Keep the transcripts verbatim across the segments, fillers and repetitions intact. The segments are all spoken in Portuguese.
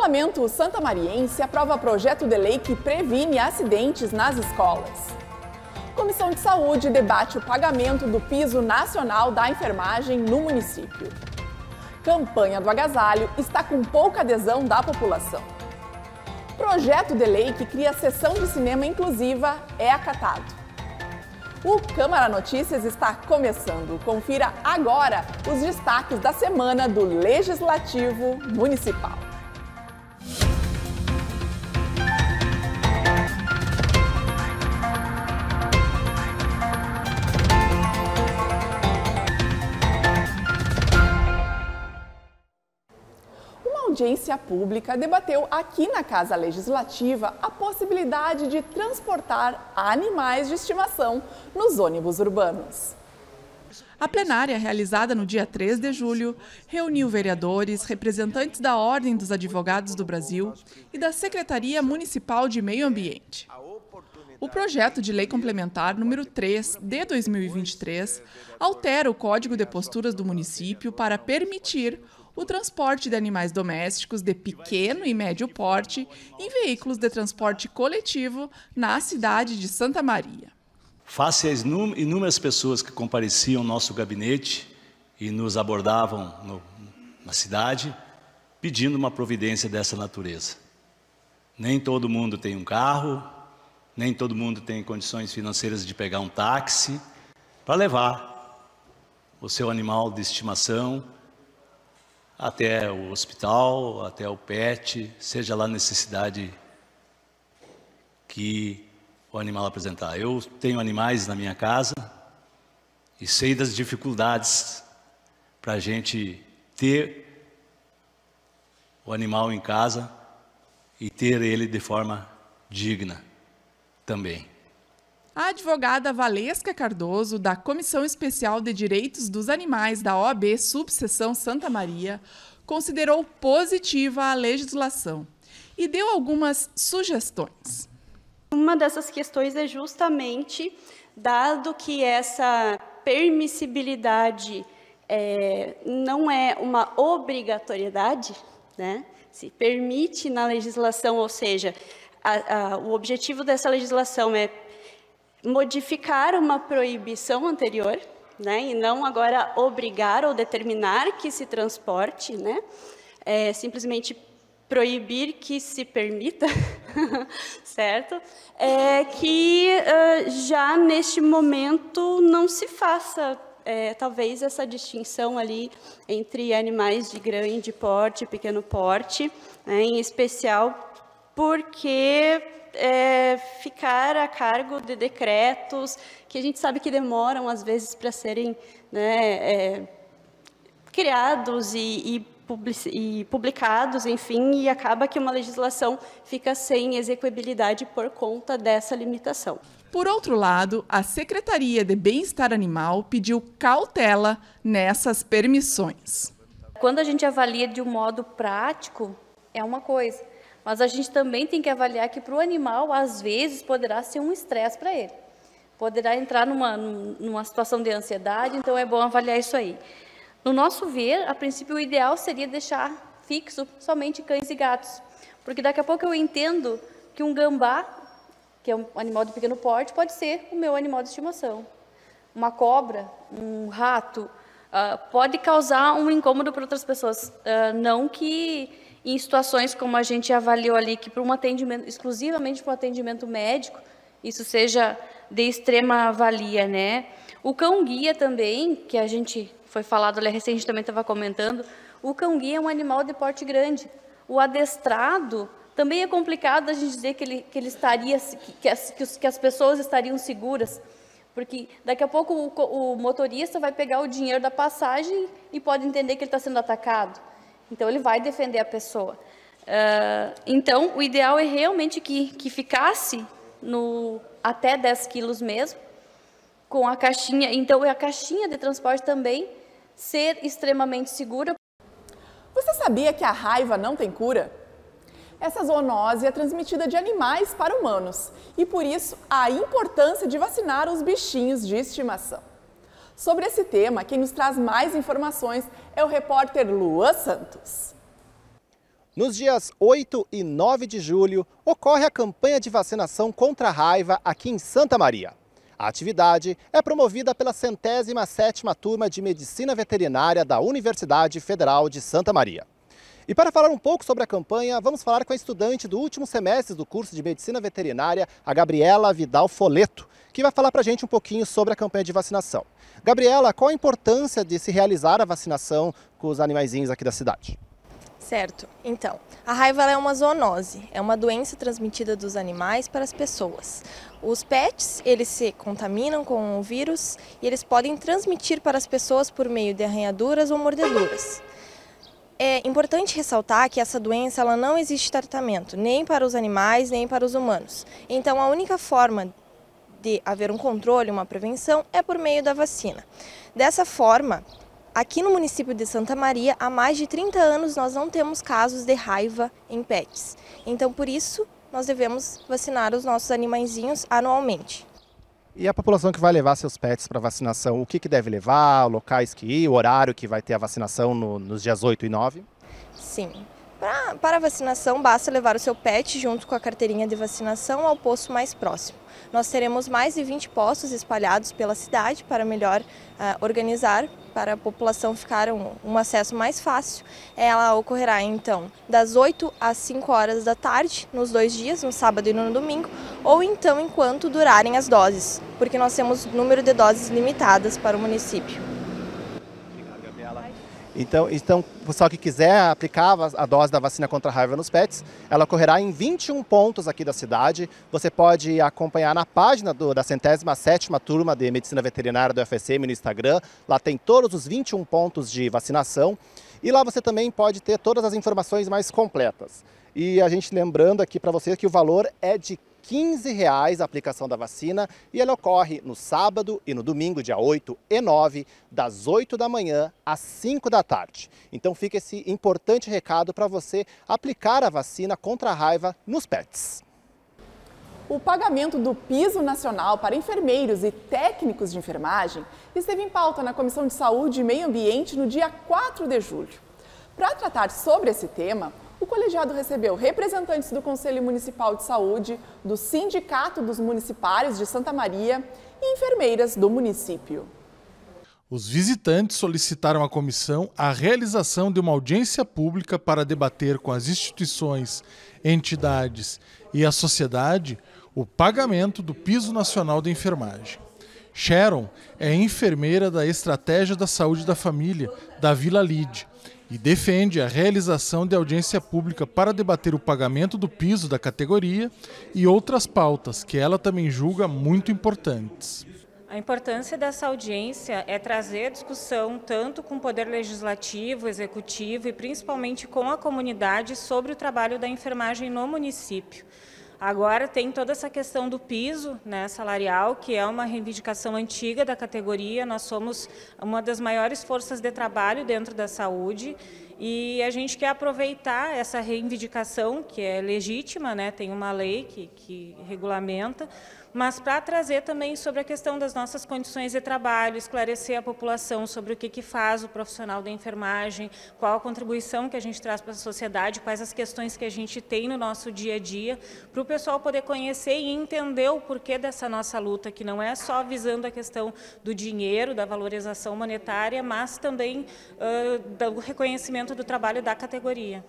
Parlamento santamariense aprova projeto de lei que previne acidentes nas escolas. Comissão de Saúde debate o pagamento do piso nacional da enfermagem no município. Campanha do agasalho está com pouca adesão da população. Projeto de lei que cria sessão de cinema inclusiva é acatado. O Câmara Notícias está começando. Confira agora os destaques da semana do Legislativo Municipal. Uma audiência pública debateu aqui na Casa Legislativa a possibilidade de transportar animais de estimação nos ônibus urbanos. A plenária, realizada no dia três de julho, reuniu vereadores, representantes da Ordem dos Advogados do Brasil e da Secretaria Municipal de Meio Ambiente. O projeto de lei complementar número três de dois mil e vinte e três altera o Código de Posturas do município para permitir o transporte de animais domésticos de pequeno e médio porte em veículos de transporte coletivo na cidade de Santa Maria. Face às inúmeras pessoas que compareciam ao nosso gabinete e nos abordavam no, na cidade, pedindo uma providência dessa natureza. Nem todo mundo tem um carro, nem todo mundo tem condições financeiras de pegar um táxi para levar o seu animal de estimação até o hospital, até o pet, seja lá a necessidade que o animal apresentar. Eu tenho animais na minha casa e sei das dificuldades para a gente ter o animal em casa e ter ele de forma digna também. A advogada Valesca Cardoso, da Comissão Especial de Direitos dos Animais da O A B Subseção Santa Maria, considerou positiva a legislação e deu algumas sugestões. Uma dessas questões é justamente, dado que essa permissibilidade é, não é uma obrigatoriedade, né? Se permite na legislação, ou seja, a, a, o objetivo dessa legislação é modificar uma proibição anterior, né, e não agora obrigar ou determinar que se transporte, né, é, simplesmente proibir que se permita, certo? É, que uh, já neste momento não se faça, é, talvez, essa distinção ali entre animais de grande porte e pequeno porte, né, em especial porque É, ficar a cargo de decretos que a gente sabe que demoram às vezes para serem, né, é, criados e, e, public, e publicados, enfim, e acaba que uma legislação fica sem execuibilidade por conta dessa limitação. Por outro lado, a Secretaria de Bem-Estar Animal pediu cautela nessas permissões. Quando a gente avalia de um modo prático, é uma coisa. Mas a gente também tem que avaliar que para o animal, às vezes, poderá ser um estresse para ele. Poderá entrar numa, numa situação de ansiedade, então é bom avaliar isso aí. No nosso ver, a princípio, o ideal seria deixar fixo somente cães e gatos. Porque daqui a pouco eu entendo que um gambá, que é um animal de pequeno porte, pode ser o meu animal de estimação. Uma cobra, um rato, uh, pode causar um incômodo para outras pessoas. Uh, não que em situações como a gente avaliou ali, que para um atendimento, exclusivamente para um atendimento médico, isso seja de extrema valia, né? O cão-guia também, que a gente foi falado ali recente, a gente também estava comentando, o cão-guia é um animal de porte grande. O adestrado também é complicado a gente dizer que ele, que ele estaria, que as, que as pessoas estariam seguras, porque daqui a pouco o, o motorista vai pegar o dinheiro da passagem e pode entender que ele está sendo atacado. Então, ele vai defender a pessoa. Uh, então, o ideal é realmente que, que ficasse no, até dez quilos mesmo, com a caixinha. Então, a caixinha de transporte também ser extremamente segura. Você sabia que a raiva não tem cura? Essa zoonose é transmitida de animais para humanos e, por isso, a importância de vacinar os bichinhos de estimação. Sobre esse tema, quem nos traz mais informações é o repórter Luan Santos. Nos dias oito e nove de julho, ocorre a campanha de vacinação contra a raiva aqui em Santa Maria. A atividade é promovida pela centésima sétima turma de Medicina Veterinária da Universidade Federal de Santa Maria. E para falar um pouco sobre a campanha, vamos falar com a estudante do último semestre do curso de Medicina Veterinária, a Gabriela Vidal Foleto, que vai falar para a gente um pouquinho sobre a campanha de vacinação. Gabriela, qual a importância de se realizar a vacinação com os animaizinhos aqui da cidade? Certo. Então, a raiva é uma zoonose, é uma doença transmitida dos animais para as pessoas. Os pets, eles se contaminam com o vírus e eles podem transmitir para as pessoas por meio de arranhaduras ou mordeduras. É importante ressaltar que essa doença ela não existe tratamento, nem para os animais, nem para os humanos. Então, a única forma de haver um controle, uma prevenção, é por meio da vacina. Dessa forma, aqui no município de Santa Maria, há mais de trinta anos, nós não temos casos de raiva em pets. Então, por isso, nós devemos vacinar os nossos animaizinhos anualmente. E a população que vai levar seus pets para vacinação, o que, que deve levar, locais que ir, o horário que vai ter a vacinação no, nos dias oito e nove? Sim. Pra, para a vacinação, basta levar o seu pet junto com a carteirinha de vacinação ao posto mais próximo. Nós teremos mais de vinte postos espalhados pela cidade para melhor uh, organizar, para a população ficar um, um acesso mais fácil. Ela ocorrerá então das oito às cinco horas da tarde, nos dois dias, no sábado e no domingo, ou então enquanto durarem as doses, porque nós temos número de doses limitadas para o município. Então, então, o pessoal que quiser aplicar a dose da vacina contra a raiva nos pets, ela ocorrerá em vinte e um pontos aqui da cidade. Você pode acompanhar na página do, da centésima sétima turma de Medicina Veterinária do U F S M no Instagram. Lá tem todos os vinte e um pontos de vacinação. E lá você também pode ter todas as informações mais completas. E a gente lembrando aqui para você que o valor é de quinze reais a aplicação da vacina e ela ocorre no sábado e no domingo, dia oito e nove, das oito da manhã às cinco da tarde. Então fica esse importante recado para você aplicar a vacina contra a raiva nos pets. O pagamento do piso nacional para enfermeiros e técnicos de enfermagem esteve em pauta na Comissão de Saúde e Meio Ambiente no dia quatro de julho. Para tratar sobre esse tema, o colegiado recebeu representantes do Conselho Municipal de Saúde, do Sindicato dos Municipários de Santa Maria e enfermeiras do município. Os visitantes solicitaram à comissão a realização de uma audiência pública para debater com as instituições, entidades e a sociedade o pagamento do piso nacional da enfermagem. Sharon é enfermeira da Estratégia da Saúde da Família, da Vila Lide, e defende a realização de audiência pública para debater o pagamento do piso da categoria e outras pautas que ela também julga muito importantes. A importância dessa audiência é trazer discussão tanto com o Poder Legislativo, Executivo e principalmente com a comunidade sobre o trabalho da enfermagem no município. Agora tem toda essa questão do piso, né, salarial, que é uma reivindicação antiga da categoria. Nós somos uma das maiores forças de trabalho dentro da saúde e a gente quer aproveitar essa reivindicação, que é legítima, né, tem uma lei que, que regulamenta, mas para trazer também sobre a questão das nossas condições de trabalho, esclarecer a população sobre o que, que faz o profissional da enfermagem, qual a contribuição que a gente traz para a sociedade, quais as questões que a gente tem no nosso dia a dia, para o pessoal poder conhecer e entender o porquê dessa nossa luta, que não é só visando a questão do dinheiro, da valorização monetária, mas também uh, do reconhecimento do trabalho da categoria.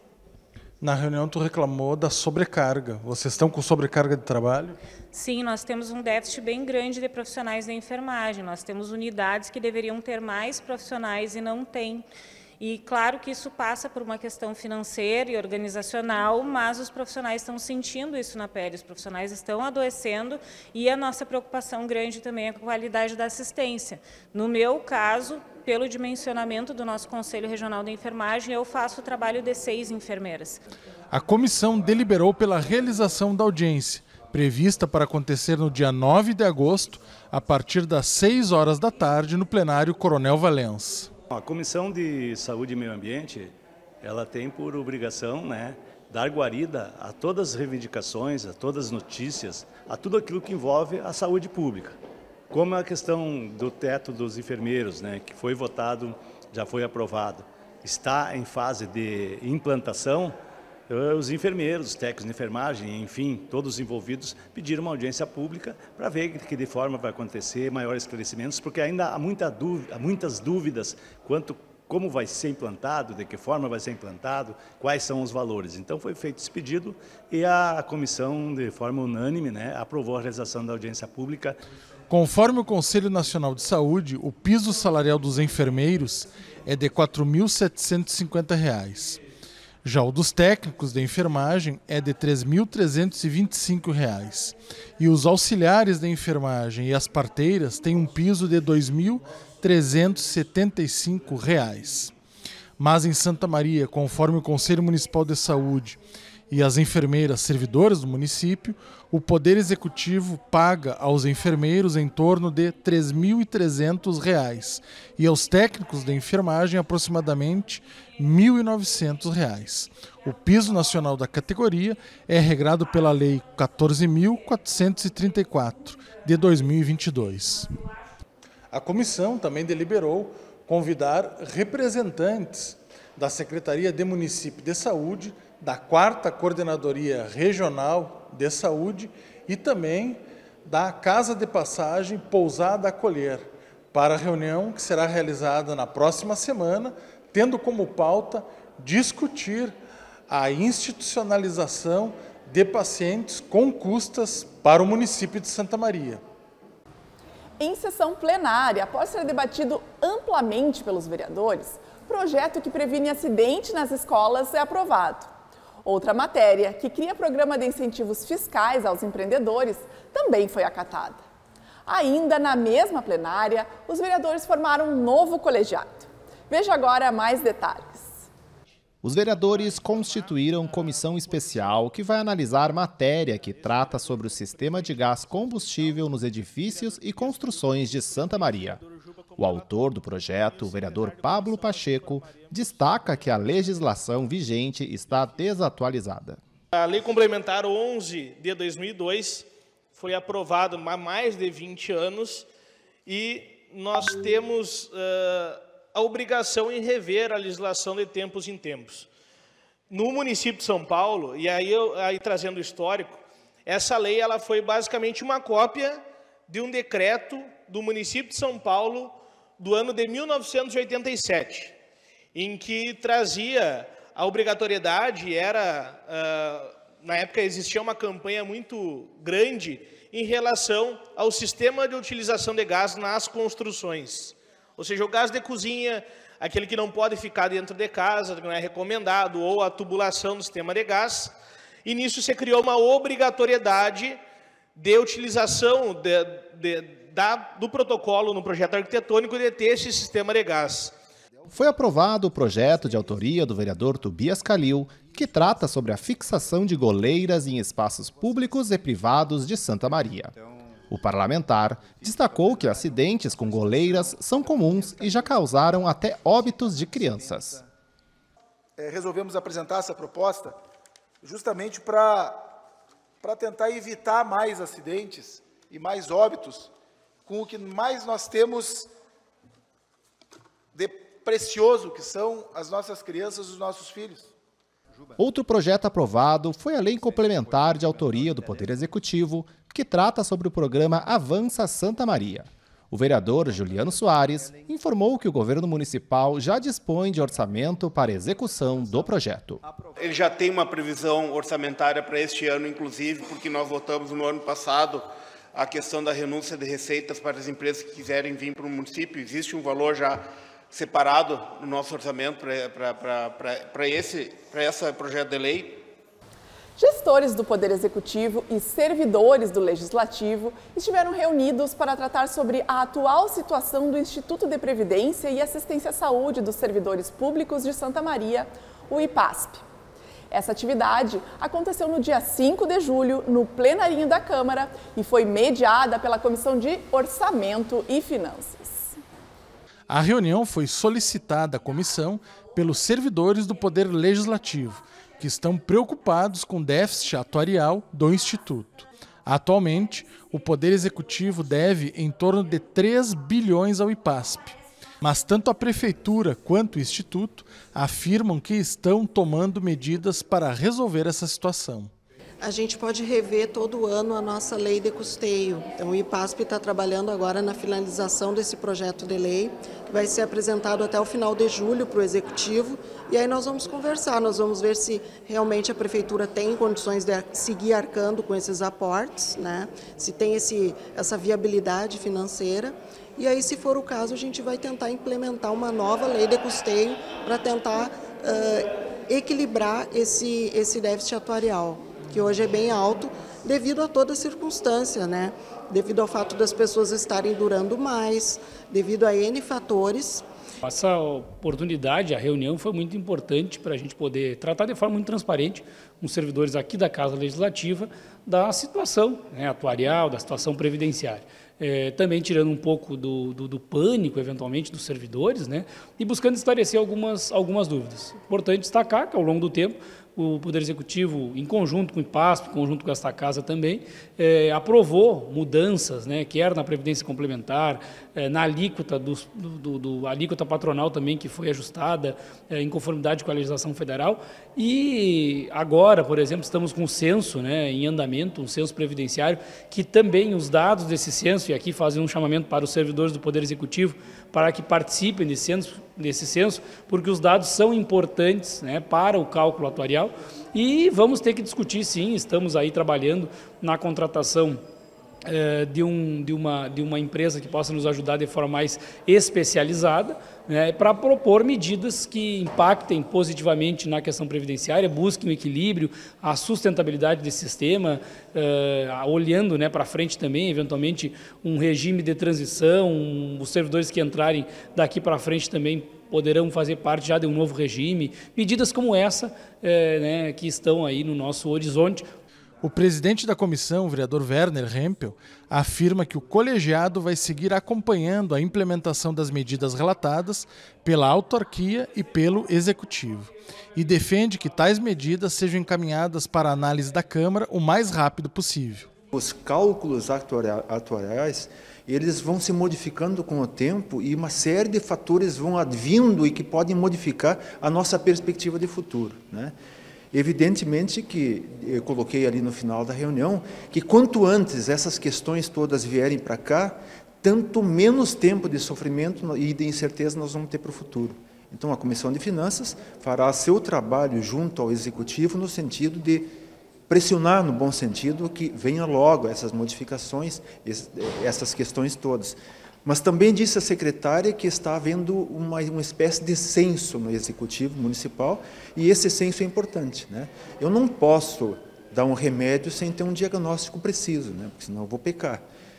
Na reunião tu reclamou da sobrecarga. Vocês estão com sobrecarga de trabalho? Sim, nós temos um déficit bem grande de profissionais da enfermagem. Nós temos unidades que deveriam ter mais profissionais e não têm. E claro que isso passa por uma questão financeira e organizacional, mas os profissionais estão sentindo isso na pele, os profissionais estão adoecendo e a nossa preocupação grande também é com a qualidade da assistência. No meu caso, pelo dimensionamento do nosso Conselho Regional da Enfermagem, eu faço o trabalho de seis enfermeiras. A comissão deliberou pela realização da audiência, prevista para acontecer no dia nove de agosto, a partir das seis horas da tarde, no plenário Coronel Valença. A Comissão de Saúde e Meio Ambiente, ela tem por obrigação, né, dar guarida a todas as reivindicações, a todas as notícias, a tudo aquilo que envolve a saúde pública. Como a questão do teto dos enfermeiros, né, que foi votado, já foi aprovado, está em fase de implantação, os enfermeiros, os técnicos de enfermagem, enfim, todos os envolvidos pediram uma audiência pública para ver que de forma vai acontecer, maiores esclarecimentos, porque ainda há, muita dúvida, há muitas dúvidas quanto como vai ser implantado, de que forma vai ser implantado, quais são os valores. Então foi feito esse pedido e a comissão, de forma unânime, né, aprovou a realização da audiência pública. Conforme o Conselho Nacional de Saúde, o piso salarial dos enfermeiros é de quatro mil setecentos e cinquenta reais. Já o dos técnicos de enfermagem é de três mil trezentos e vinte e cinco reais. E os auxiliares de enfermagem e as parteiras têm um piso de dois mil trezentos e setenta e cinco reais. Mas em Santa Maria, conforme o Conselho Municipal de Saúde e as enfermeiras servidoras do município, o Poder Executivo paga aos enfermeiros em torno de três mil e trezentos reais e aos técnicos de enfermagem aproximadamente mil e novecentos reais. O piso nacional da categoria é regrado pela Lei quatorze mil quatrocentos e trinta e quatro, de dois mil e vinte e dois. A comissão também deliberou convidar representantes da Secretaria de Município de Saúde, da quarta Coordenadoria Regional de Saúde e também da Casa de Passagem Pousada Acolher, para a reunião que será realizada na próxima semana, tendo como pauta discutir a institucionalização de pacientes com custas para o município de Santa Maria. Em sessão plenária, após ser debatido amplamente pelos vereadores, o projeto que previne acidente nas escolas é aprovado. Outra matéria, que cria programa de incentivos fiscais aos empreendedores, também foi acatada. Ainda na mesma plenária, os vereadores formaram um novo colegiado. Veja agora mais detalhes. Os vereadores constituíram comissão especial que vai analisar matéria que trata sobre o sistema de gás combustível nos edifícios e construções de Santa Maria. O autor do projeto, o vereador Pablo Pacheco, destaca que a legislação vigente está desatualizada. A Lei Complementar onze de dois mil e dois foi aprovada há mais de vinte anos e nós temos uh, a obrigação em rever a legislação de tempos em tempos. No município de São Paulo, e aí, eu, aí trazendo o histórico, essa lei ela foi basicamente uma cópia de um decreto do município de São Paulo do ano de mil novecentos e oitenta e sete, em que trazia a obrigatoriedade, era, uh, na época existia uma campanha muito grande em relação ao sistema de utilização de gás nas construções. Ou seja, o gás de cozinha, aquele que não pode ficar dentro de casa, que não é recomendado, ou a tubulação do sistema de gás. E nisso se criou uma obrigatoriedade de utilização de, de, da, do protocolo no projeto arquitetônico de ter esse sistema de gás. Foi aprovado o projeto de autoria do vereador Tobias Calil, que trata sobre a fixação de goleiras em espaços públicos e privados de Santa Maria. O parlamentar destacou que acidentes com goleiras são comuns e já causaram até óbitos de crianças. É, resolvemos apresentar essa proposta justamente para para tentar evitar mais acidentes e mais óbitos com o que mais nós temos de precioso, que são as nossas crianças e os nossos filhos. Outro projeto aprovado foi a Lei Complementar de autoria do Poder Executivo, que trata sobre o programa Avança Santa Maria. O vereador Juliano Soares informou que o governo municipal já dispõe de orçamento para execução do projeto. Ele já tem uma previsão orçamentária para este ano, inclusive, porque nós votamos no ano passado a questão da renúncia de receitas para as empresas que quiserem vir para o município. Existe um valor já separado no nosso orçamento para esse, para esse projeto de lei. Gestores do Poder Executivo e servidores do Legislativo estiveram reunidos para tratar sobre a atual situação do Instituto de Previdência e Assistência à Saúde dos Servidores Públicos de Santa Maria, o IPASP. Essa atividade aconteceu no dia cinco de julho, no plenarinho da Câmara, e foi mediada pela Comissão de Orçamento e Finanças. A reunião foi solicitada à comissão pelos servidores do Poder Legislativo, que estão preocupados com o déficit atuarial do Instituto. Atualmente, o Poder Executivo deve em torno de três bilhões ao IPASP. Mas tanto a Prefeitura quanto o Instituto afirmam que estão tomando medidas para resolver essa situação. A gente pode rever todo ano a nossa lei de custeio. Então, o IPASP está trabalhando agora na finalização desse projeto de lei, que vai ser apresentado até o final de julho para o Executivo, e aí nós vamos conversar, nós vamos ver se realmente a Prefeitura tem condições de seguir arcando com esses aportes, né? Se tem esse, essa viabilidade financeira, e aí, se for o caso, a gente vai tentar implementar uma nova lei de custeio para tentar uh, equilibrar esse, esse déficit atuarial, que hoje é bem alto, devido a toda circunstância, né? Devido ao fato das pessoas estarem durando mais, devido a N fatores. Essa oportunidade, a reunião, foi muito importante para a gente poder tratar de forma muito transparente com os servidores aqui da Casa Legislativa da situação, né, atuarial, da situação previdenciária. É, também tirando um pouco do, do, do pânico, eventualmente, dos servidores, né, e buscando esclarecer algumas, algumas dúvidas. Importante destacar que, ao longo do tempo, o Poder Executivo, em conjunto com o IPASP, em conjunto com esta Casa também, é, aprovou mudanças, né, quer na Previdência Complementar, é, na alíquota, do, do, do alíquota patronal também, que foi ajustada é, em conformidade com a legislação federal. E agora, por exemplo, estamos com o censo, né, em andamento, um censo previdenciário, que também os dados desse censo, e aqui fazem um chamamento para os servidores do Poder Executivo, para que participem desse censo, desse censo, porque os dados são importantes, né, para o cálculo atuarial, e vamos ter que discutir, sim, estamos aí trabalhando na contratação eh, de, um, de, uma, de uma empresa que possa nos ajudar de forma mais especializada, né, para propor medidas que impactem positivamente na questão previdenciária, busquem o equilíbrio, a sustentabilidade desse sistema, eh, olhando, né, para frente também, eventualmente, um regime de transição, um, os servidores que entrarem daqui para frente também poderão fazer parte já de um novo regime, medidas como essa, é, né, que estão aí no nosso horizonte. O presidente da comissão, o vereador Werner Hempel, afirma que o colegiado vai seguir acompanhando a implementação das medidas relatadas pela autarquia e pelo executivo, e defende que tais medidas sejam encaminhadas para a análise da Câmara o mais rápido possível. Os cálculos atuariais, eles vão se modificando com o tempo e uma série de fatores vão advindo e que podem modificar a nossa perspectiva de futuro, né? Evidentemente que, eu coloquei ali no final da reunião, que quanto antes essas questões todas vierem para cá, tanto menos tempo de sofrimento e de incerteza nós vamos ter para o futuro. Então, a Comissão de Finanças fará seu trabalho junto ao Executivo no sentido de pressionar, no bom sentido, que venha logo essas modificações, essas questões todas. Mas também disse a secretária que está havendo uma, uma espécie de censo no Executivo Municipal, e esse censo é importante, né? Eu não posso dar um remédio sem ter um diagnóstico preciso, né? Porque senão eu vou pecar.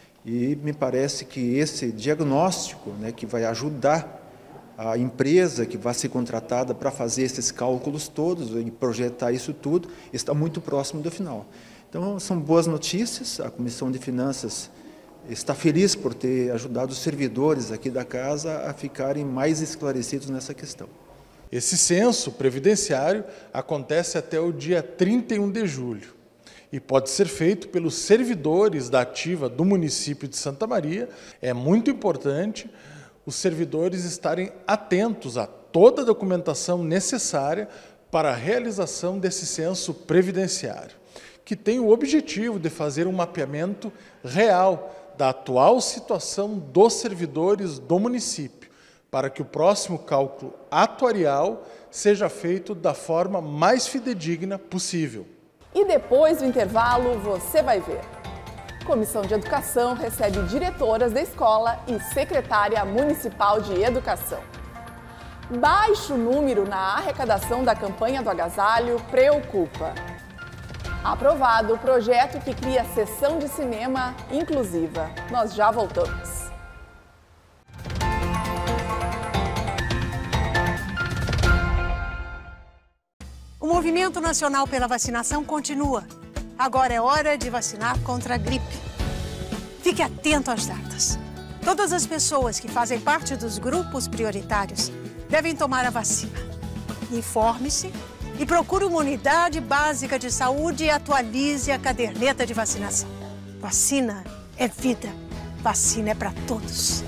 E me parece que esse diagnóstico, né, que vai ajudar a empresa que vai ser contratada para fazer esses cálculos todos e projetar isso tudo, está muito próximo do final. Então, são boas notícias. A Comissão de Finanças está feliz por ter ajudado os servidores aqui da casa a ficarem mais esclarecidos nessa questão. Esse censo previdenciário acontece até o dia trinta e um de julho e pode ser feito pelos servidores da ativa do município de Santa Maria. É muito importante os servidores estarem atentos a toda a documentação necessária para a realização desse censo previdenciário, que tem o objetivo de fazer um mapeamento real da atual situação dos servidores do município, para que o próximo cálculo atuarial seja feito da forma mais fidedigna possível. E depois do intervalo, você vai ver. Comissão de Educação recebe diretoras da escola e secretária municipal de educação. Baixo número na arrecadação da campanha do agasalho preocupa. Aprovado o projeto que cria sessão de cinema inclusiva. Nós já voltamos. O movimento nacional pela vacinação continua. Agora é hora de vacinar contra a gripe. Fique atento às datas. Todas as pessoas que fazem parte dos grupos prioritários devem tomar a vacina. Informe-se e procure uma unidade básica de saúde e atualize a caderneta de vacinação. Vacina é vida. Vacina é para todos.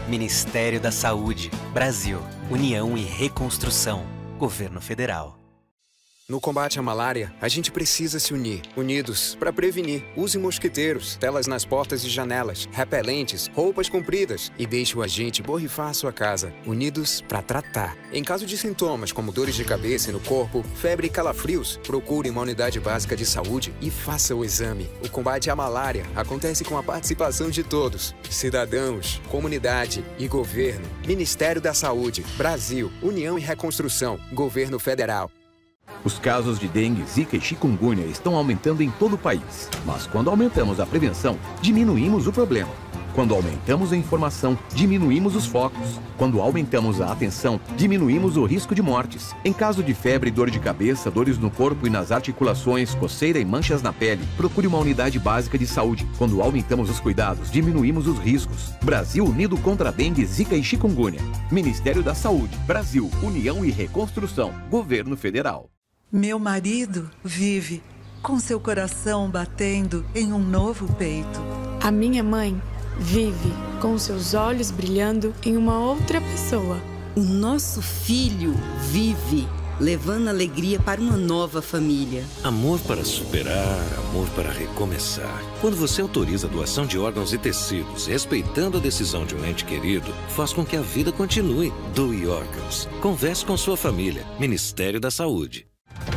Ministério da Saúde, Brasil, União e Reconstrução, Governo Federal. No combate à malária, a gente precisa se unir, unidos, para prevenir. Use mosquiteiros, telas nas portas e janelas, repelentes, roupas compridas e deixe o agente borrifar a sua casa. Unidos para tratar. Em caso de sintomas como dores de cabeça e no corpo, febre e calafrios, procure uma unidade básica de saúde e faça o exame. O combate à malária acontece com a participação de todos, cidadãos, comunidade e governo. Ministério da Saúde, Brasil, União e Reconstrução, Governo Federal. Os casos de dengue, zika e chikungunya estão aumentando em todo o país. Mas quando aumentamos a prevenção, diminuímos o problema. Quando aumentamos a informação, diminuímos os focos. Quando aumentamos a atenção, diminuímos o risco de mortes. Em caso de febre, dor de cabeça, dores no corpo e nas articulações, coceira e manchas na pele, procure uma unidade básica de saúde. Quando aumentamos os cuidados, diminuímos os riscos. Brasil unido contra a dengue, zika e chikungunya. Ministério da Saúde, Brasil, União e Reconstrução, Governo Federal. Meu marido vive com seu coração batendo em um novo peito. A minha mãe vive com seus olhos brilhando em uma outra pessoa. O nosso filho vive levando alegria para uma nova família. Amor para superar, amor para recomeçar. Quando você autoriza a doação de órgãos e tecidos, respeitando a decisão de um ente querido, faz com que a vida continue. Doe órgãos. Converse com sua família. Ministério da Saúde.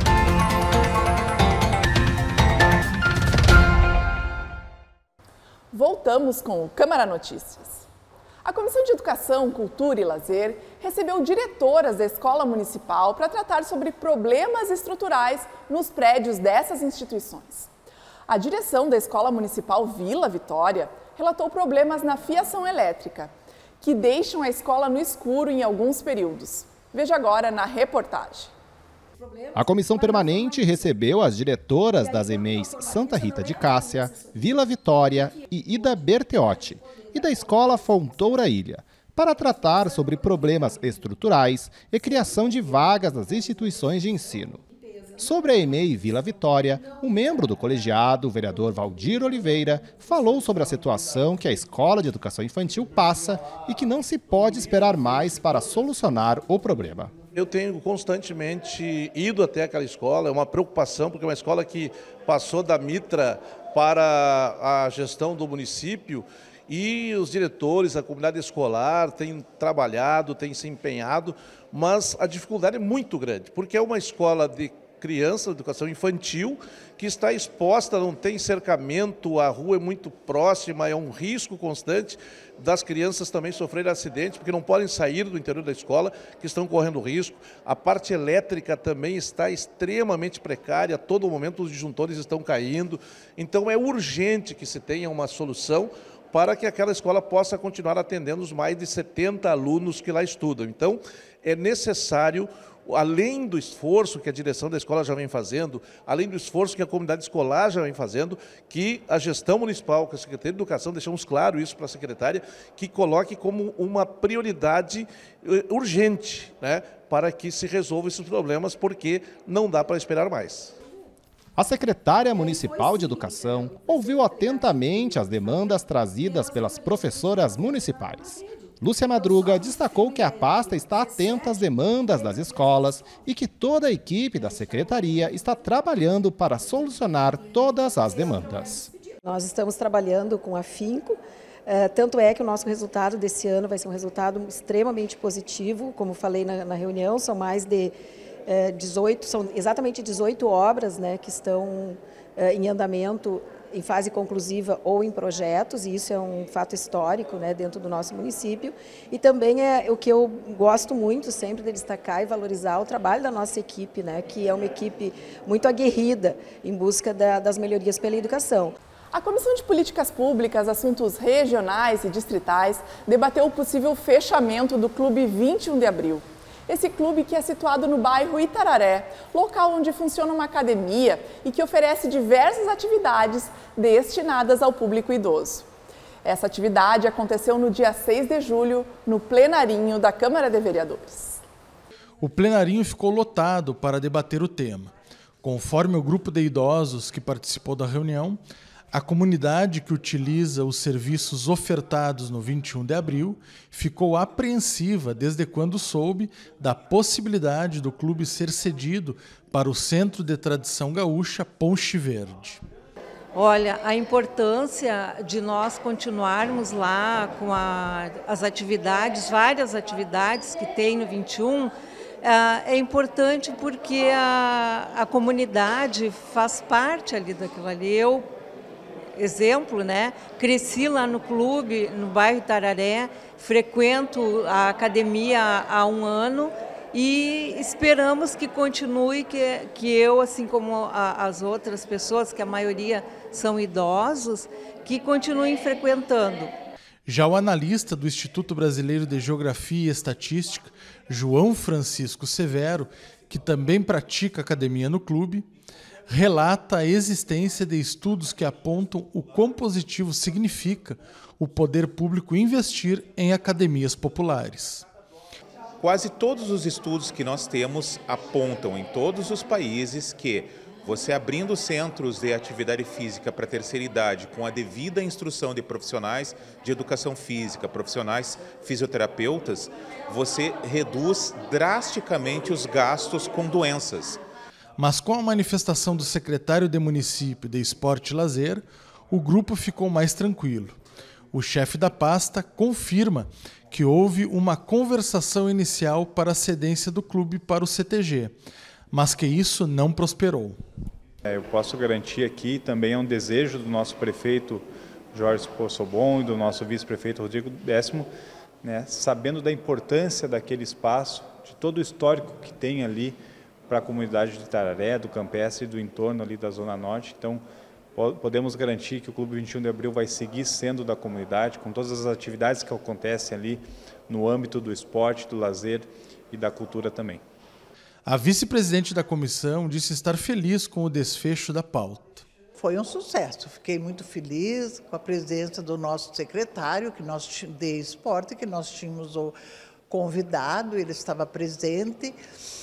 Voltamos com o Câmara Notícias. A Comissão de Educação, Cultura e Lazer recebeu diretoras da Escola Municipal para tratar sobre problemas estruturais nos prédios dessas instituições. A direção da Escola Municipal Vila Vitória relatou problemas na fiação elétrica, que deixam a escola no escuro em alguns períodos. Veja agora na reportagem. A comissão permanente recebeu as diretoras das E M E Is Santa Rita de Cássia, Vila Vitória e Ida Berteotti e da Escola Fontoura Ilha, para tratar sobre problemas estruturais e criação de vagas nas instituições de ensino. Sobre a E M E I Vila Vitória, um membro do colegiado, o vereador Valdir Oliveira, falou sobre a situação que a Escola de Educação Infantil passa e que não se pode esperar mais para solucionar o problema. Eu tenho constantemente ido até aquela escola, é uma preocupação, porque é uma escola que passou da Mitra para a gestão do município e os diretores, a comunidade escolar têm trabalhado, têm se empenhado, mas a dificuldade é muito grande, porque é uma escola de criança, educação infantil, que está exposta, não tem cercamento, a rua é muito próxima, é um risco constante das crianças também sofrerem acidentes, porque não podem sair do interior da escola, que estão correndo risco. A parte elétrica também está extremamente precária, a todo momento os disjuntores estão caindo, então é urgente que se tenha uma solução para que aquela escola possa continuar atendendo os mais de setenta alunos que lá estudam. Então, é necessário, além do esforço que a direção da escola já vem fazendo, além do esforço que a comunidade escolar já vem fazendo, que a gestão municipal, que a Secretaria de Educação, deixamos claro isso para a secretária, que coloque como uma prioridade urgente, né, para que se resolvam esses problemas, porque não dá para esperar mais. A secretária municipal de Educação ouviu atentamente as demandas trazidas pelas professoras municipais. Lúcia Madruga destacou que a pasta está atenta às demandas das escolas e que toda a equipe da secretaria está trabalhando para solucionar todas as demandas. Nós estamos trabalhando com afinco, tanto é que o nosso resultado desse ano vai ser um resultado extremamente positivo, como falei na, na reunião, são mais de dezoito, são exatamente dezoito obras, né, que estão em andamento, em fase conclusiva ou em projetos, e isso é um fato histórico, né, dentro do nosso município. E também é o que eu gosto muito sempre de destacar e valorizar o trabalho da nossa equipe, né, que é uma equipe muito aguerrida em busca da, das melhorias pela educação. A Comissão de Políticas Públicas, Assuntos Regionais e Distritais debateu o possível fechamento do Clube vinte e um de abril. Esse clube que é situado no bairro Itararé, local onde funciona uma academia e que oferece diversas atividades destinadas ao público idoso. Essa atividade aconteceu no dia seis de julho, no plenarinho da Câmara de Vereadores. O plenarinho ficou lotado para debater o tema. Conforme o grupo de idosos que participou da reunião, A comunidade que utiliza os serviços ofertados no vinte e um de abril ficou apreensiva desde quando soube da possibilidade do clube ser cedido para o Centro de Tradição Gaúcha Ponche Verde. Olha, a importância de nós continuarmos lá com a, as atividades, várias atividades que tem no vinte e um, é importante porque a, a comunidade faz parte ali daquilo ali. Eu, exemplo, né? Cresci lá no clube, no bairro Itararé, frequento a academia há um ano e esperamos que continue, que, que eu, assim como a, as outras pessoas, que a maioria são idosos, que continuem frequentando. Já o analista do Instituto Brasileiro de Geografia e Estatística, João Francisco Severo, que também pratica academia no clube, relata a existência de estudos que apontam o quão positivo significa o poder público investir em academias populares. Quase todos os estudos que nós temos apontam em todos os países que você abrindo centros de atividade física para a terceira idade com a devida instrução de profissionais de educação física, profissionais fisioterapeutas, você reduz drasticamente os gastos com doenças. Mas com a manifestação do secretário de município de Esporte e Lazer, o grupo ficou mais tranquilo. O chefe da pasta confirma que houve uma conversação inicial para a cedência do clube para o C T G, mas que isso não prosperou. Eu posso garantir aqui, também é um desejo do nosso prefeito Jorge Possobon e do nosso vice-prefeito Rodrigo Décimo, né, sabendo da importância daquele espaço, de todo o histórico que tem ali para a comunidade de Itararé, do Campestre e do entorno ali da Zona Norte. Então, podemos garantir que o Clube vinte e um de abril vai seguir sendo da comunidade, com todas as atividades que acontecem ali no âmbito do esporte, do lazer e da cultura também. A vice-presidente da comissão disse estar feliz com o desfecho da pauta. Foi um sucesso, fiquei muito feliz com a presença do nosso secretário que nós, de esporte, que nós tínhamos o convidado, ele estava presente.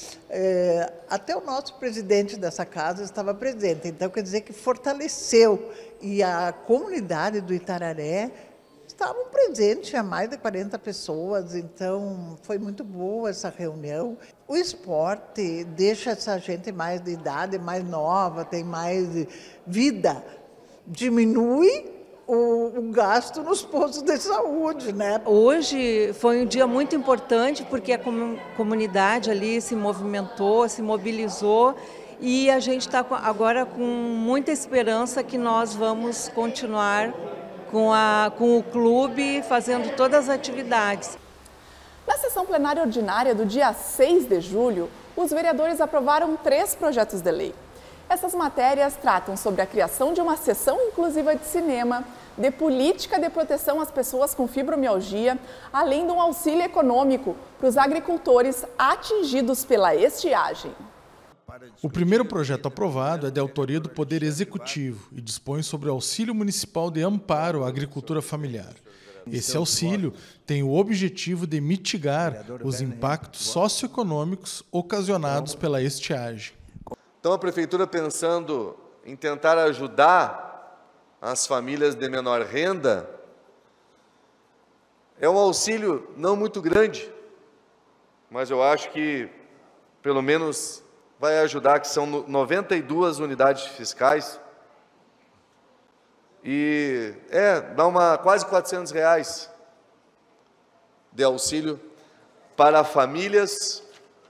É, até o nosso presidente dessa casa estava presente, então quer dizer que fortaleceu, e a comunidade do Itararé estavam presentes, tinha mais de quarenta pessoas, então foi muito boa essa reunião. O esporte deixa essa gente mais de idade, mais nova, tem mais vida, diminui O, o gasto nos postos de saúde, né? Hoje foi um dia muito importante porque a com, comunidade ali se movimentou, se mobilizou e a gente está agora com muita esperança que nós vamos continuar com, a, com o clube fazendo todas as atividades. Na sessão plenária ordinária do dia seis de julho, os vereadores aprovaram três projetos de lei. Essas matérias tratam sobre a criação de uma seção inclusiva de cinema, de política de proteção às pessoas com fibromialgia, além de um auxílio econômico para os agricultores atingidos pela estiagem. O primeiro projeto aprovado é de autoria do Poder Executivo e dispõe sobre o auxílio municipal de amparo à agricultura familiar. Esse auxílio tem o objetivo de mitigar os impactos socioeconômicos ocasionados pela estiagem. Então, a Prefeitura, pensando em tentar ajudar as famílias de menor renda, é um auxílio não muito grande, mas eu acho que, pelo menos, vai ajudar, que são noventa e duas unidades fiscais, e é, dá uma, quase quatrocentos reais de auxílio para famílias,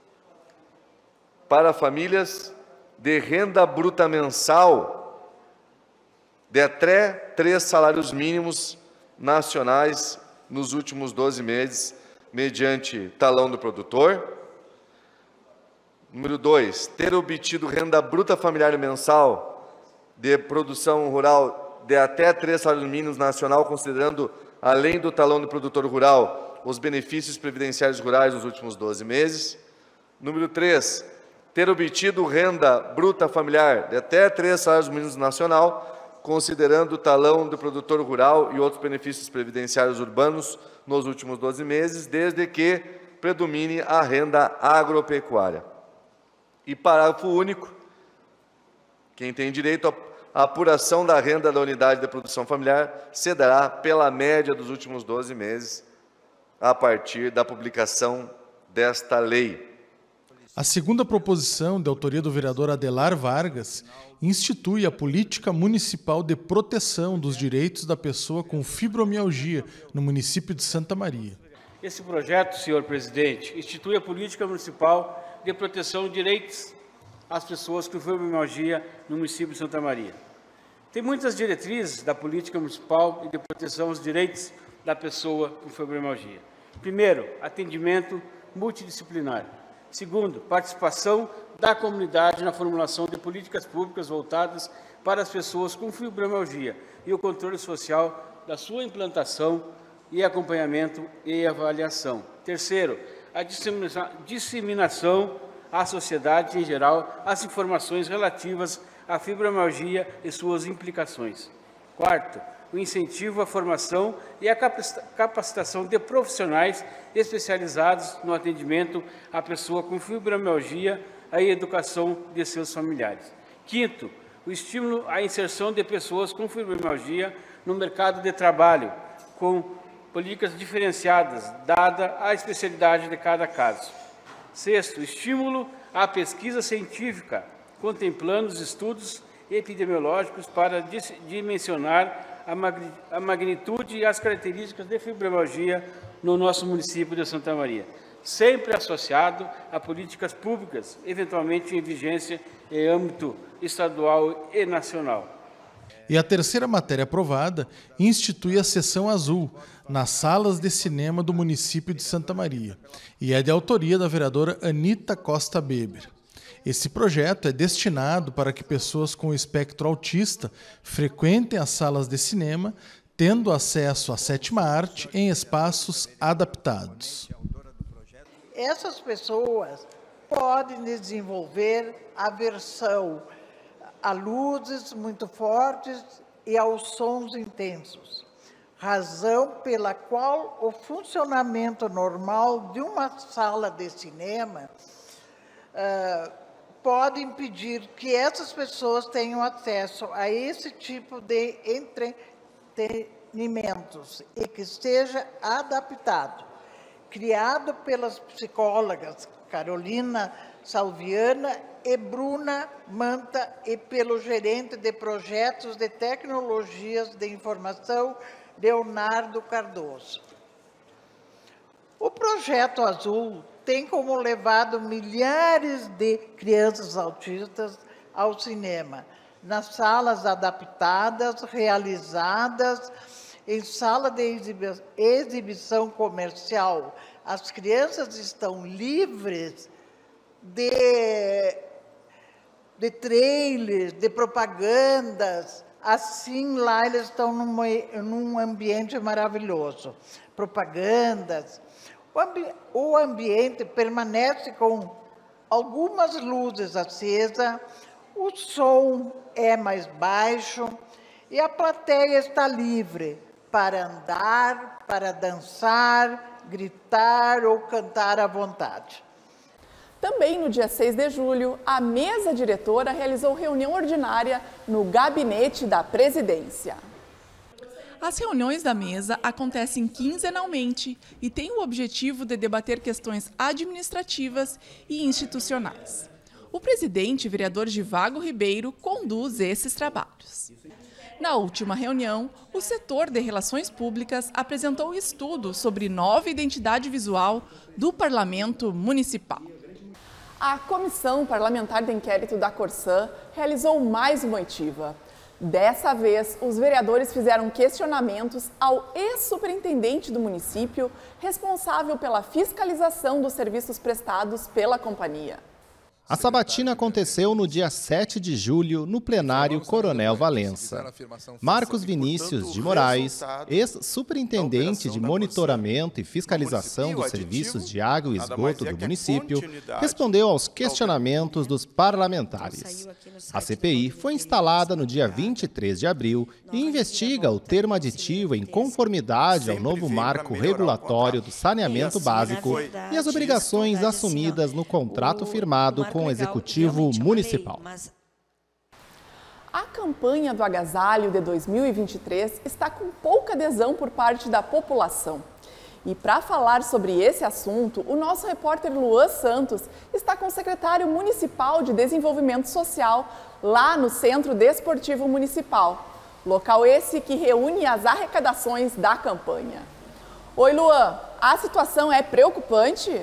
para famílias de renda bruta mensal de até três salários mínimos nacionais nos últimos doze meses, mediante talão do produtor. Número dois, ter obtido renda bruta familiar mensal de produção rural de até três salários mínimos nacional, considerando, além do talão do produtor rural, os benefícios previdenciários rurais nos últimos doze meses. Número três, ter obtido renda bruta familiar de até três salários mínimos nacional, considerando o talão do produtor rural e outros benefícios previdenciários urbanos nos últimos doze meses, desde que predomine a renda agropecuária. E parágrafo único, Quem tem direito à apuração da renda da unidade de produção familiar se dará pela média dos últimos doze meses, a partir da publicação desta lei. A segunda proposição, de autoria do vereador Adelar Vargas, institui a política municipal de proteção dos direitos da pessoa com fibromialgia no município de Santa Maria. Esse projeto, senhor presidente, institui a política municipal de proteção de direitos às pessoas com fibromialgia no município de Santa Maria. Tem muitas diretrizes da política municipal e de proteção aos direitos da pessoa com fibromialgia. Primeiro, atendimento multidisciplinar. Segundo, participação da comunidade na formulação de políticas públicas voltadas para as pessoas com fibromialgia e o controle social da sua implantação e acompanhamento e avaliação. Terceiro, a disseminação à sociedade em geral as informações relativas à fibromialgia e suas implicações. Quarto, o incentivo à formação e à capacitação de profissionais especializados no atendimento à pessoa com fibromialgia e à educação de seus familiares. Quinto, o estímulo à inserção de pessoas com fibromialgia no mercado de trabalho, com políticas diferenciadas, dada a especialidade de cada caso. Sexto, estímulo à pesquisa científica, contemplando os estudos epidemiológicos para dimensionar a magnitude e as características de fibromialgia no nosso município de Santa Maria, sempre associado a políticas públicas, eventualmente em vigência em âmbito estadual e nacional. E a terceira matéria aprovada institui a Sessão Azul nas salas de cinema do município de Santa Maria e é de autoria da vereadora Anita Costa Beber. Esse projeto é destinado para que pessoas com espectro autista frequentem as salas de cinema, tendo acesso à sétima arte em espaços adaptados. Essas pessoas podem desenvolver aversão a luzes muito fortes e aos sons intensos, razão pela qual o funcionamento normal de uma sala de cinema uh, pode impedir que essas pessoas tenham acesso a esse tipo de entretenimentos e que seja adaptado, criado pelas psicólogas Carolina Salviana e Bruna Manta e pelo gerente de projetos de tecnologias de informação, Leonardo Cardoso. O Projeto Azul tem como levado milhares de crianças autistas ao cinema, nas salas adaptadas, realizadas em sala de exibi- exibição comercial. As crianças estão livres de, de trailers, de propagandas. Assim, lá eles estão num, num ambiente maravilhoso. Propagandas. O, ambi o ambiente permanece com algumas luzes acesas, o som é mais baixo e a plateia está livre para andar, para dançar, gritar ou cantar à vontade. Também no dia seis de julho, a mesa diretora realizou reunião ordinária no gabinete da presidência. As reuniões da mesa acontecem quinzenalmente e têm o objetivo de debater questões administrativas e institucionais. O presidente, vereador Givago Ribeiro, conduz esses trabalhos. Na última reunião, o setor de Relações Públicas apresentou um estudo sobre nova identidade visual do Parlamento Municipal. A Comissão Parlamentar de Inquérito da Corsã realizou mais uma oitiva. Dessa vez, os vereadores fizeram questionamentos ao ex-superintendente do município, responsável pela fiscalização dos serviços prestados pela companhia. A sabatina aconteceu no dia sete de julho, no plenário Coronel Valença. Marcos Vinícius de Moraes, ex-superintendente de monitoramento e fiscalização dos serviços de água e esgoto do município, respondeu aos questionamentos dos parlamentares. A C P I foi instalada no dia vinte e três de abril e investiga o termo aditivo em conformidade ao novo marco regulatório do saneamento básico e as obrigações assumidas no contrato firmado com com o Executivo Municipal. campanha do agasalho de dois mil e vinte e três está com pouca adesão por parte da população. E para falar sobre esse assunto, o nosso repórter Luan Santos está com o secretário municipal de Desenvolvimento Social lá no Centro Desportivo Municipal, local esse que reúne as arrecadações da campanha. Oi, Luan, a situação é preocupante?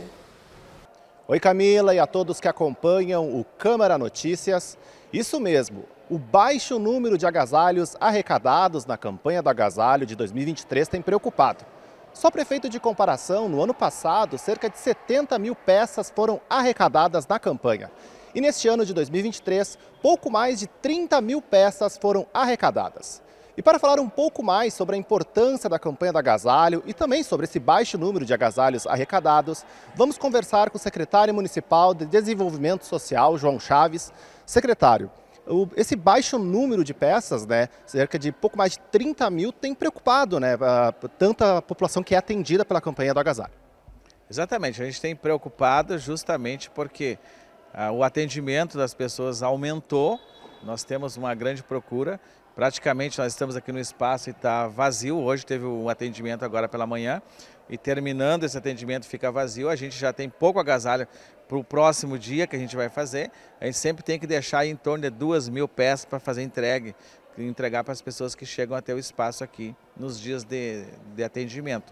Oi, Camila, e a todos que acompanham o Câmara Notícias. Isso mesmo, o baixo número de agasalhos arrecadados na campanha do agasalho de dois mil e vinte e três tem preocupado. Só para efeito de comparação, no ano passado, cerca de setenta mil peças foram arrecadadas na campanha. E neste ano de dois mil e vinte e três, pouco mais de trinta mil peças foram arrecadadas. E para falar um pouco mais sobre a importância da campanha do agasalho e também sobre esse baixo número de agasalhos arrecadados, vamos conversar com o secretário municipal de Desenvolvimento Social, João Chaves. Secretário, esse baixo número de peças, né, cerca de pouco mais de trinta mil, tem preocupado, né, tanta população que é atendida pela campanha do agasalho. Exatamente, a gente tem preocupado justamente porque ah, o atendimento das pessoas aumentou, nós temos uma grande procura. Praticamente nós estamos aqui no espaço e está vazio, hoje teve um atendimento agora pela manhã e terminando esse atendimento fica vazio, a gente já tem pouco agasalho para o próximo dia que a gente vai fazer, a gente sempre tem que deixar em torno de duas mil peças para fazer entregue, entregar para as pessoas que chegam até o espaço aqui nos dias de, de atendimento.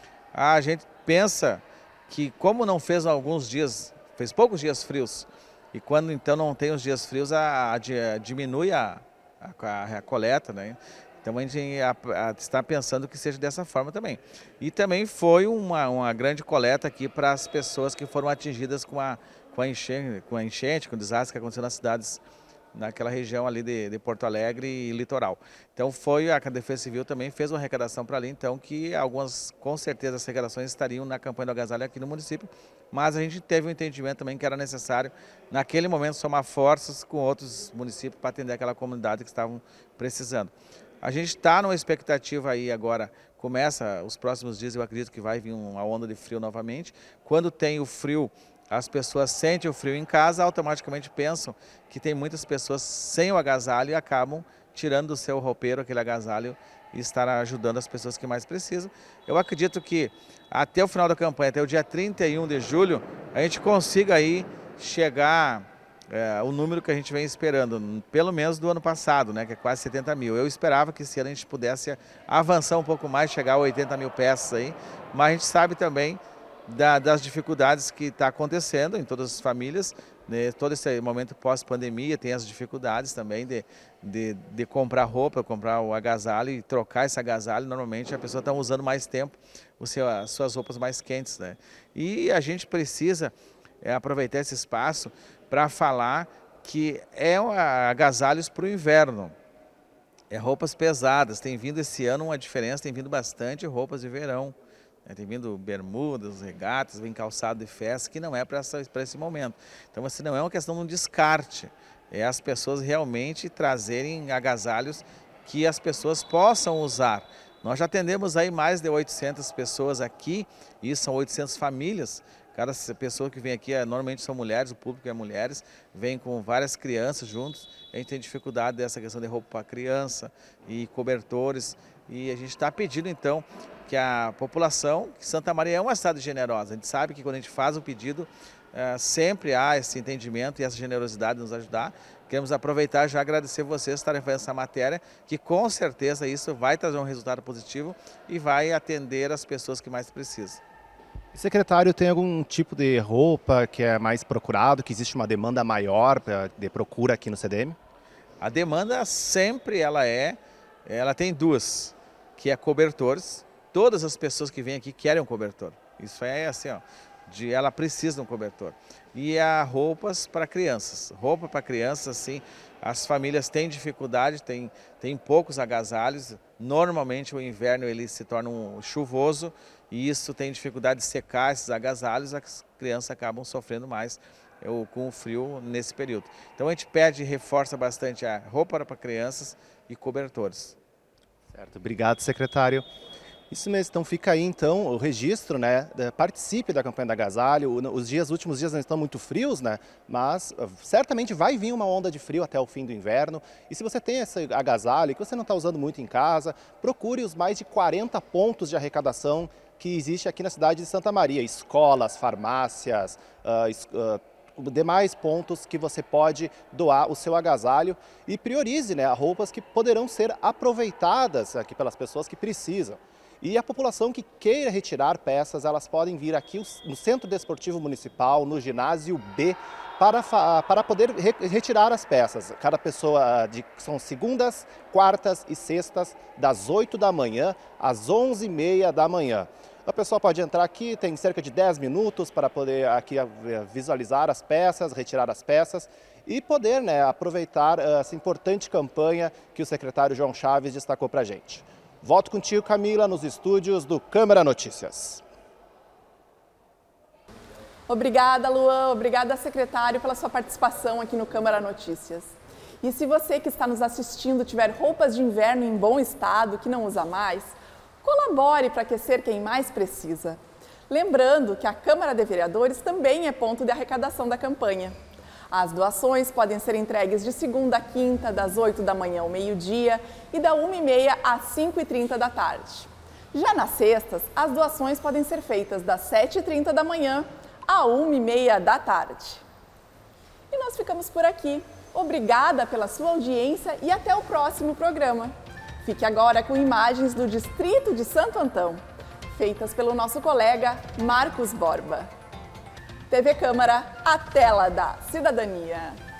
A gente pensa que como não fez alguns dias, fez poucos dias frios e quando então não tem os dias frios, a, a, a diminui a A, a coleta, né? Então a gente a, a, está pensando que seja dessa forma também. E também foi uma, uma grande coleta aqui para as pessoas que foram atingidas com a, com a enchente, com a enchente, com o desastre que aconteceu nas cidades, naquela região ali de, de Porto Alegre e litoral. Então foi a Defesa Civil também fez uma arrecadação para ali, então que algumas, com certeza, as arrecadações estariam na campanha do agasalho aqui no município, mas a gente teve um entendimento também que era necessário, naquele momento, somar forças com outros municípios para atender aquela comunidade que estavam precisando. A gente está numa expectativa aí agora, começa os próximos dias, eu acredito que vai vir uma onda de frio novamente. Quando tem o frio, as pessoas sentem o frio em casa, automaticamente pensam que tem muitas pessoas sem o agasalho e acabam tirando do seu roupeiro aquele agasalho e estar ajudando as pessoas que mais precisam. Eu acredito que até o final da campanha, até o dia trinta e um de julho, a gente consiga aí chegar é, o número que a gente vem esperando, pelo menos do ano passado, né, que é quase setenta mil. Eu esperava que esse ano a gente pudesse avançar um pouco mais, chegar a oitenta mil peças aí, mas a gente sabe também Da, das dificuldades que está acontecendo em todas as famílias, né? Todo esse momento pós-pandemia tem as dificuldades também de, de, de comprar roupa, comprar o agasalho e trocar esse agasalho. Normalmente a pessoa está usando mais tempo o seu, as suas roupas mais quentes, né? E a gente precisa é, aproveitar esse espaço para falar que é agasalhos para o inverno. É roupas pesadas, tem vindo esse ano uma diferença, tem vindo bastante roupas de verão. Tem vindo bermudas, regatas, vem calçado de festa, que não é para esse momento. Então, assim, não é uma questão de um descarte, é as pessoas realmente trazerem agasalhos que as pessoas possam usar. Nós já atendemos aí mais de oitocentas pessoas aqui, e são oitocentas famílias. Cada pessoa que vem aqui, normalmente são mulheres, o público é mulheres, vem com várias crianças juntos. A gente tem dificuldade dessa questão de roupa para criança e cobertores. E a gente está pedindo, então, que a população, que Santa Maria é uma cidade generosa. A gente sabe que quando a gente faz o pedido, é, sempre há esse entendimento e essa generosidade de nos ajudar. Queremos aproveitar e já agradecer vocês por estarem fazendo essa matéria, que com certeza isso vai trazer um resultado positivo e vai atender as pessoas que mais precisam. Secretário, tem algum tipo de roupa que é mais procurado, que existe uma demanda maior de procura aqui no C D M? A demanda sempre ela é, ela tem duas, que é cobertores. Todas as pessoas que vêm aqui querem um cobertor. Isso é assim, ó, de, ela precisa de um cobertor. E há roupas para crianças. Roupa para crianças, assim, as famílias têm dificuldade, tem, tem poucos agasalhos. Normalmente o inverno ele se torna um chuvoso e isso tem dificuldade de secar esses agasalhos, as crianças acabam sofrendo mais eu, com o frio nesse período. Então a gente pede e reforça bastante a roupa para crianças e cobertores. Certo, obrigado, secretário. Isso mesmo, então fica aí então o registro, né? Participe da campanha da agasalho. Os dias, os últimos dias não estão muito frios, né? Mas certamente vai vir uma onda de frio até o fim do inverno. E se você tem esse agasalho que você não está usando muito em casa, procure os mais de quarenta pontos de arrecadação que existe aqui na cidade de Santa Maria, escolas, farmácias, uh, uh, demais pontos que você pode doar o seu agasalho e priorize, né, roupas que poderão ser aproveitadas aqui pelas pessoas que precisam. E a população que queira retirar peças, elas podem vir aqui no Centro Desportivo Municipal, no ginásio B, para, para poder re, retirar as peças. Cada pessoa, de, são segundas, quartas e sextas, das oito da manhã às onze e meia da manhã. A pessoa pode entrar aqui, tem cerca de dez minutos para poder aqui visualizar as peças, retirar as peças e poder, né, aproveitar essa importante campanha que o secretário João Chaves destacou para a gente. Volto contigo, Camila, nos estúdios do Câmara Notícias. Obrigada, Luan. Obrigada, secretário, pela sua participação aqui no Câmara Notícias. E se você que está nos assistindo tiver roupas de inverno em bom estado, que não usa mais, colabore para aquecer quem mais precisa. Lembrando que a Câmara de Vereadores também é ponto de arrecadação da campanha. As doações podem ser entregues de segunda a quinta, das oito da manhã ao meio-dia e da uma e meia às cinco e trinta da tarde. Já nas sextas, as doações podem ser feitas das sete e trinta da manhã à uma e meia da tarde. E nós ficamos por aqui. Obrigada pela sua audiência e até o próximo programa. Fique agora com imagens do Distrito de Santo Antão, feitas pelo nosso colega Marcos Borba. T V Câmara, a tela da cidadania.